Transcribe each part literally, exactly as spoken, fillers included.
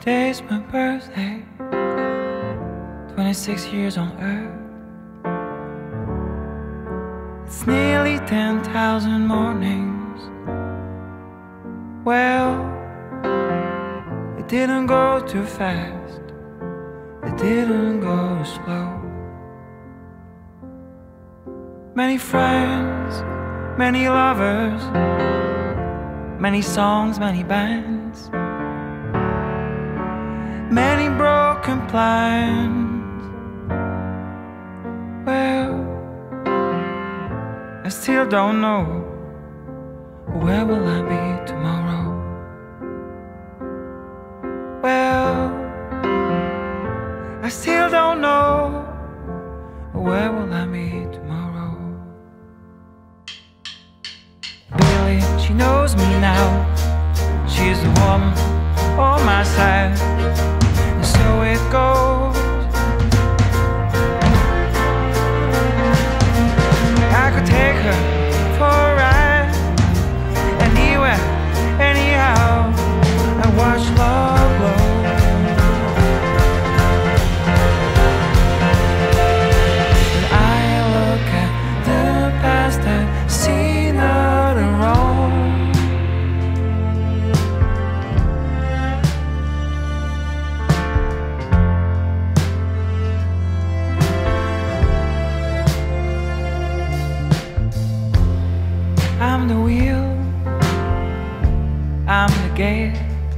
Today's my birthday, twenty-six years on earth. It's nearly ten thousand mornings. Well, it didn't go too fast, it didn't go slow. Many friends, many lovers, many songs, many bands, many broken plans. Well, I still don't know, where will I be tomorrow? Well, I still don't know, where will I be tomorrow? Billy, she knows me now, she's the woman on my side. And so it goes. I could take her for a ride, anywhere, anyhow, and watch love blow. When I look at the past, I see nothing wrong. I'm the wheel, I'm the gate,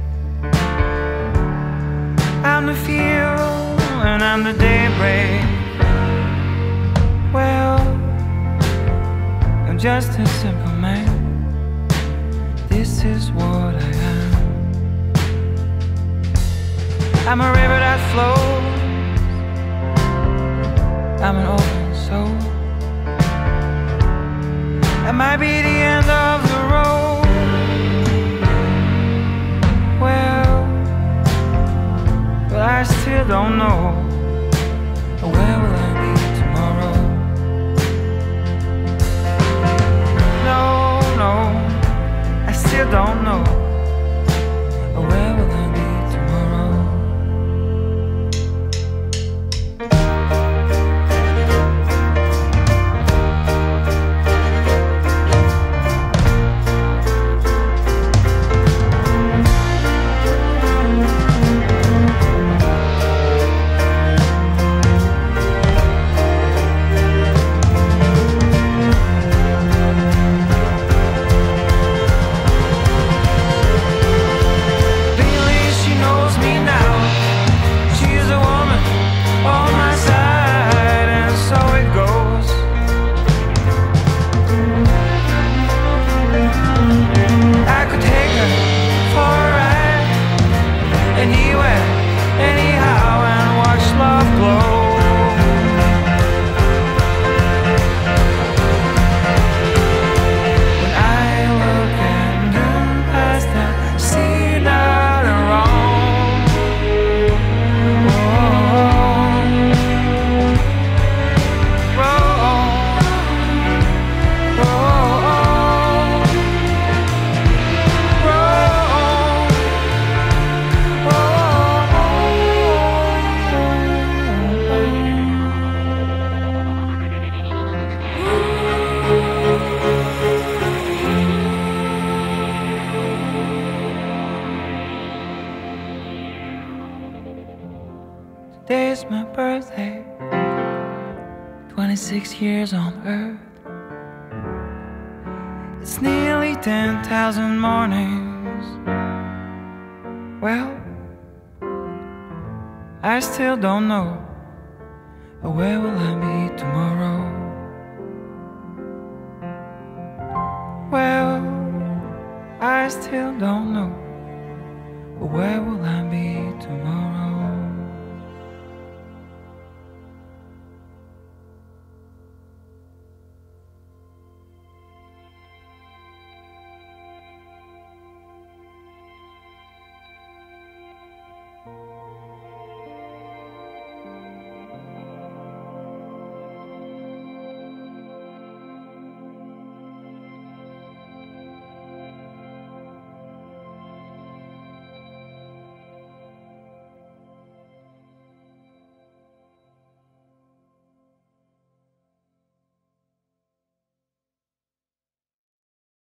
I'm the fuel, and I'm the daybreak. Well, I'm just a simple man, this is what I am. I'm a river that flows, I'm an open soul. That might be the end of the road. Well, but I still don't know, where will I be tomorrow? No, no, I still don't know, where will I be tomorrow? Today's my birthday, twenty-six years on earth. It's nearly ten thousand mornings. Well, I still don't know, where will I be tomorrow? Well, I still don't know, where will I be tomorrow?